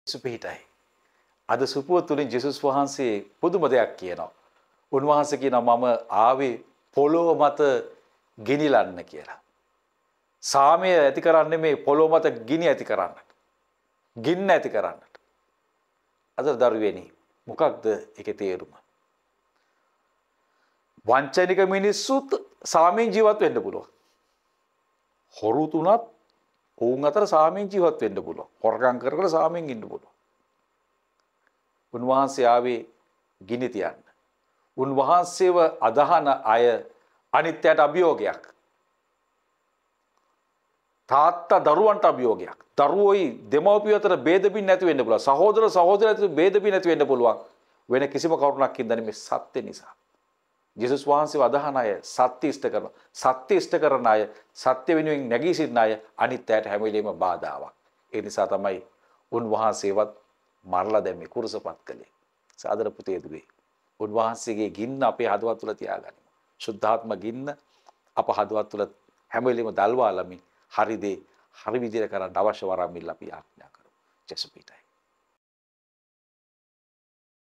සුපිහිටයි. අද සුපුව තුලින් ජේසුස් වහන්සේ පුදුම දෙයක් කියනවා. උන්වහන්සේ කියනවා මම ආවේ පොළොව මත ගිනිලන්න කියලා. සාමය ඇති කරන්නේ මේ පොළොව මත ගිනි ඇති කරන්නට. ගින්න ඇති කරන්නට. අද දරුවෙනි මොකක්ද ඒකේ තේරුම? වංචනික මිනිස්සුත් සාමයෙන් ජීවත් වෙන්න පුළුවන්. හොරු තුනත් ඔවුන් අතර සාමයෙන් ජීවත් වෙන්න පුළුවන්. හොරකම් කර කර සාමයෙන් ඉන්න පුළුවන්. උන්වහන්සේ ආවේ ගිනි තියන්න. උන්වහන්සේව අදහන අය අනිත්‍යයට අභියෝගයක්. තාත්තා දරුවන්ට අභියෝගයක්. දරුවෝයි දෙමව්පියෝ අතර ભેද බින් නැති වෙන්න පුළුවන්. සහෝදර සහෝදරයෝ අතර ભેද බින් නැති වෙන්න පුළුවන්. වෙන කිසිම කරුණක් හින්දා මේ සත්‍ය නිසා. ජේසුස් වහන්සේව අදහන අය සත්‍ය ඉෂ්ට කරනවා. සත්‍ය ඉෂ්ට කරන අය සත්‍ය වෙනුවෙන් නැගී සිටින අය අනිත්‍යයට හැම වෙලෙම බාධාවක්. ඒ නිසා තමයි උන්වහන්සේවත් මරලා දැම්මේ කුරුසපත් කළේ. සාදර පුතේ දුවේ. උන්වහන්සේගේ ගින්න අපේ හදවත් තුල තියාගනිමු. සුද්ධාත්ම ගින්න අප හදවත් තුල හැම වෙලෙම දල්වාලමින් හරි දේ හරි විදිහට කරන්න අවශ්‍ය වරම් මිල් අපි ආඥා කරමු. ජේසුස් පිටයි.